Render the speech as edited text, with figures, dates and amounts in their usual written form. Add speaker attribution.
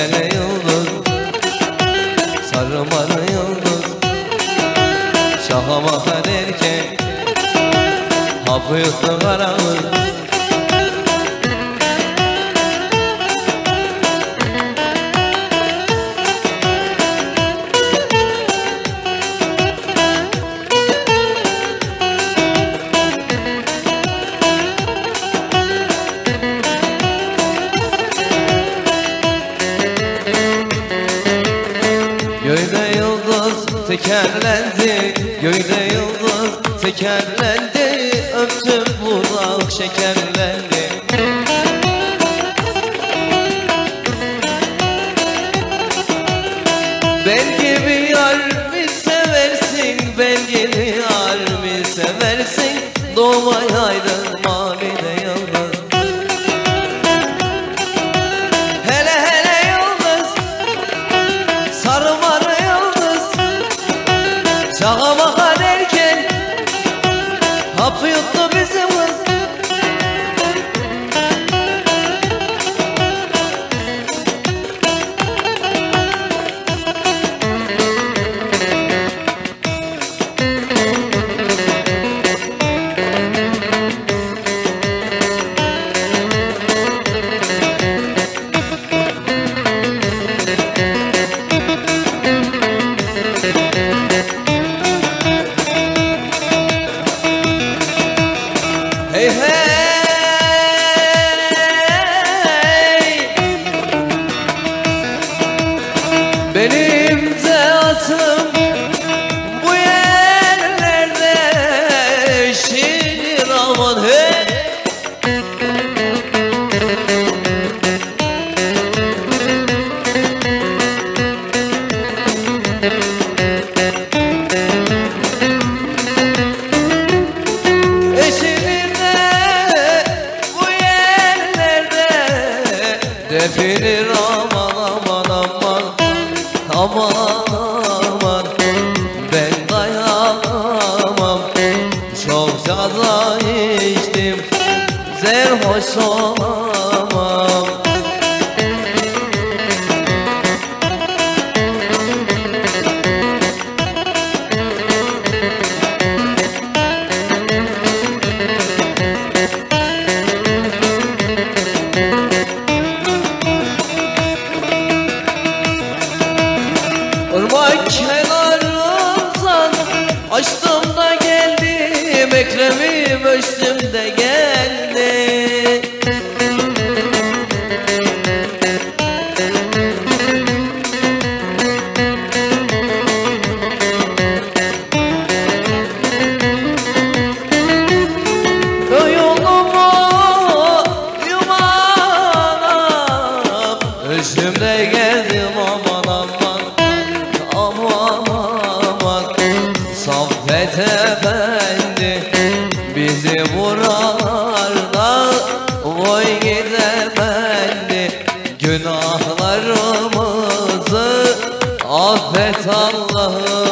Speaker 1: hele yıldız, sarımalı yıldız, şahama kaderken hapı yuttu karanlık. Göğde yıldız tekerlendi, göğde yıldız tekerlendi, öptüm budak şekerlendi. Ben gibi yar mi seversin, ben gibi yar mi seversin, doğmayaydın mavide yıldız. Hele hele yıldız, sarımalı yıldız, çağıma kaderken hapı yuttu bizim kız. Hey hey, benim zatım bu yerlerde şiir aman hey. Definir aman aman aman, aman aman, ben dayanamam. Çok caza içtim, zerhoş olamam. Irmak kenarımdan açtım da geldim, Ekrem'im ölçtüm de geldi. Yolumu yumanam, ölçtüm de geldim aman aman, aman aman. Saffet Efendi bizi buralarda vay gidemendi. Günahlarımızı affet Allah'ım.